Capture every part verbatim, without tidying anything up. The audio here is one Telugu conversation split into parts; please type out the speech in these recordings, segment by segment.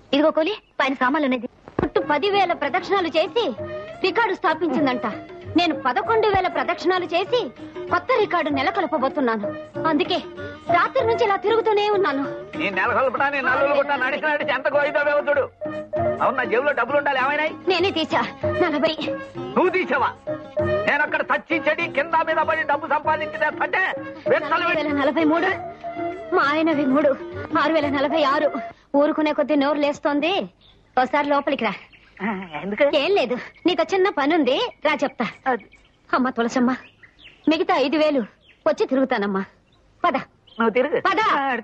ఇదిగో కోలి పైన సామాన్లు అనేది చుట్టూ పదివేల ప్రదక్షిణాలు చేసి రికార్డు స్థాపించిందంట. నేను పదకొండు వేల ప్రదక్షిణాలు చేసి కొత్త రికార్డు నెలకొల్పబోతున్నాను. అందుకే రాత్రి నుంచి ఇలా తిరుగుతూనే ఉన్నాను. అవునా జేబులో డబ్బులు ఉండాలి. ఏమైనా నేనే తీసా నలభై. నువ్వు తీసావా? నేను అక్కడ తచ్చి చెడి కింద మీద పడి డబ్బు సంపాదించిందంటే నలభై మూడు మా ఆయనవి మూడు ఆరు వేల నలభై ఆరు. ఊరుకునే కొద్ది నోరు లేస్తోంది. ఒకసారి లోపలికి రా. ఏం లేదు, నీతో చిన్న పనుంది, రా చెప్తా. అమ్మ తులసమ్మ, మిగతా ఐదు వేలు వచ్చి తిరుగుతానమ్మా. పద నువ్వు తిరుగు. పద.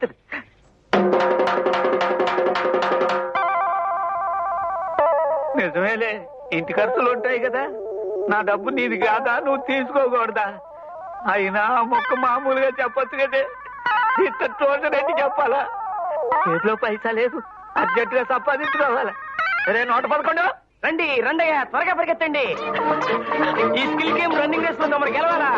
నిజమేలే, ఇంటి ఖర్చులు ఉంటాయి కదా. నా డబ్బు నీది కాదా, నువ్వు తీసుకోకూడదా? అయినా మొక్క మామూలుగా చెప్పొచ్చు కదే, ఇంత చూడరెడ్డి చెప్పాలా? చేతిలో పైసా లేదు, అర్జెంట్ గా సంపాదించుకోవాలా? రే నూట పదకొండు రండి రండయ్యా, త్వరగా పరిగెత్తండి. ఈ స్కిల్ గేమ్ రన్నింగ్ రేస్ లో మనకి గెలవాలా?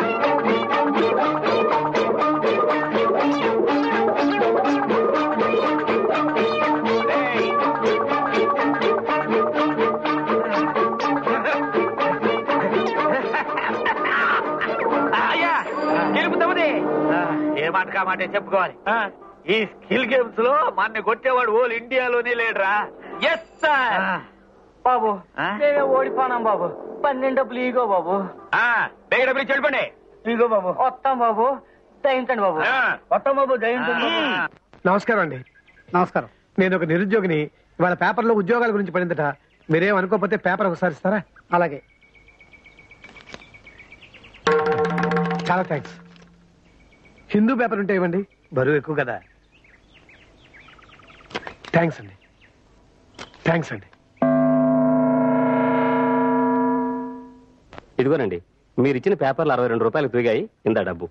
అయ్యా గెలుపుతామది. ఏ మాట కా మాట చెప్పుకోవాలి. ఈ స్కిల్ గేమ్స్ లో మన కొట్టేవాడు ఓల్ ఇండియాలోనే లేడురా. Yes sir. బాబు మేమే ఓడిపోనాం బాబు. పన్నెండు డబ్బులు ఈగో బాబు. బేగ డబ్బులు చెడిపోండి. ఈగో బాబు. వస్తాం బాబు, దయించండి బాబు. వస్తాం బాబు, దయించండి. నమస్కారం అండి. నమస్కారం. నేను ఒక నిరుద్యోగిని. ఇవాళ పేపర్లో ఉద్యోగాల గురించి పడిందట. మీరేం అనుకోకపోతే పేపర్ ఒకసారి ఇస్తారా? అలాగే. చాలా థ్యాంక్స్. హిందూ పేపర్ ఉంటే ఇవ్వండి, బరువు ఎక్కువ కదా. థ్యాంక్స్ అండి. థ్యాంక్స్ అండి. ఇదిగోనండి, మీరు ఇచ్చిన పేపర్లు అరవై రెండు రూపాయలు తిరిగాయి. ఇందా డబ్బు.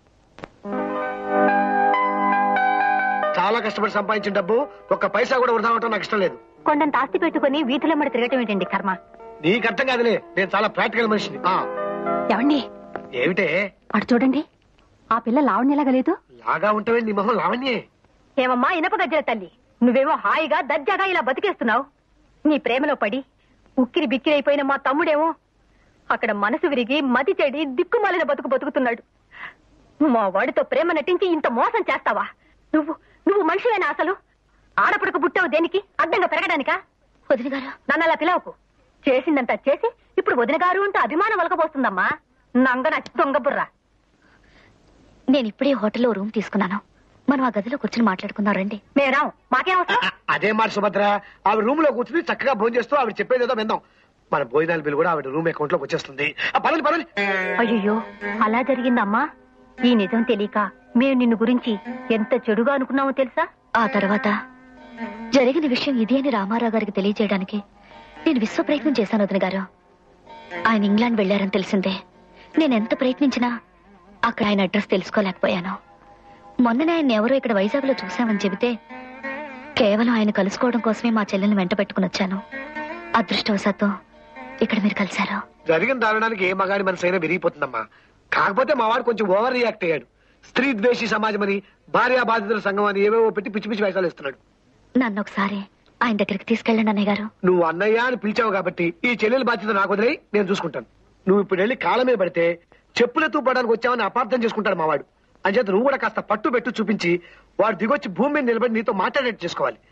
చాలా కష్టపడి సంపాదించిన డబ్బు ఒక్క పైసా కూడా వృధా అవటం నాకు ఇష్టం లేదు. కొండంత ఆస్తి పెట్టుకుని వీధిలో మరి తిరగటం ఏంటండి కర్మ? నీకు అర్థం కాదులే, నేను చాలా ప్రాక్టికల్ మనిషిని. ఏమండి? ఏమిటే? అటు చూడండి, ఆ పిల్ల లావణ్యలాగా లేదు? లాగా ఉంటావే, నీ మొహం లావణ్యే. ఏమమ్మా ఇనప గజ్జల తల్లి, నువ్వేమో హాయిగా దర్జాగా ఇలా బతికేస్తున్నావు. నీ ప్రేమలో పడి ఉక్కిరి బిక్కిరి అయిపోయిన మా తమ్ముడేమో అక్కడ మనసు విరిగి మతి చెడి దిక్కుమాలిన బతుకు బతుకుతున్నాడు. మా వాడితో ప్రేమ నటించి ఇంత మోసం చేస్తావా? నువ్వు నువ్వు మనిషివేనా అసలు? ఆడపడకు బుట్టావు దేనికి? అడ్డంగా పెరగడానికా? వదిన గారు నన్ను అలా పిలవకు. చేసిందంతా చేసి ఇప్పుడు వదిన గారు అంటూ అభిమానం వలకపోస్తుందమ్మా. నంగన దొంగబుర్రా. నేను ఇప్పుడే హోటల్లో రూమ్ తీసుకున్నాను. మనం ఆ గదిలో కూర్చొని మాట్లాడుకుందాం రండి. మేడం మాకేం అవసరం? అదే మాట సుభద్ర, ఆవిడ రూమ్ లో కూర్చుని చక్కగా భోజనం చేస్తూ ఆవిడ చెప్పేది ఏదో విందాం. మన భోజనాల బిల్లు కూడా ఆవిడ రూమ్ అకౌంట్ లోకి వచ్చేస్తుంది. పదండి పదండి. అయ్యో అలా జరిగిందమ్మా. ఈ నిజం తెలియక మేము నిన్ను గురించి ఎంత చెడుగా అనుకున్నామో తెలుసా? ఆ తర్వాత జరిగిన విషయం ఇది అని రామారావు గారికి తెలియజేయడానికి నేను విశ్వ ప్రయత్నం చేశాను వదిన గారు. ఆయన ఇంగ్లాండ్ వెళ్లారని తెలిసిందే. నేనెంత ప్రయత్నించినా అక్కడ ఆయన అడ్రస్ తెలుసుకోలేకపోయాను. మొన్ననే ఆయన ఎవరో ఇక్కడ వైజాగ్ లో చూశామని చెబితే కేవలం ఆయన కలుసుకోవడం కోసమే మా చెల్లెల్ని వెంట పెట్టుకుని వచ్చాను. అదృష్టవశాత్తు ఇక్కడ మీరు కలిశారు. జరిగిన దారుణానికి ఏ మగాడి మనసు అయినా విరిగిపోతుందమ్మా. కాకపోతే మా వాడు కొంచెం ఓవర్ రియాక్ట్ అయ్యాడు. స్త్రీ ద్వేషి సమాజం అని, భార్యా బాధితుల సంఘం అని ఏవేవో పెట్టి పిచ్చి పిచ్చి వేషాలు ఇస్తున్నాడు. నన్ను ఒకసారి ఆయన దగ్గరికి తీసుకెళ్ళండి అన్నయ్య గారు. నువ్వు అన్నయ్య అని పిలిచావు కాబట్టి ఈ చెల్లెల బాధ్యత నాకు వదిలేయి, నేను చూసుకుంటాను. నువ్వు ఇప్పుడు వెళ్ళి కాళ్ళ మీద పడితే చెప్పులెత్తు పడడానికి వచ్చావని అపార్థం చేసుకుంటాడు మావాడు. అంచేత నువ్వు కూడా కాస్త పట్టు పెట్టు చూపించి వాడు దిగొచ్చి భూమి మీద నిలబడి నీతో మాట్లాడేట్టు చేసుకోవాలి.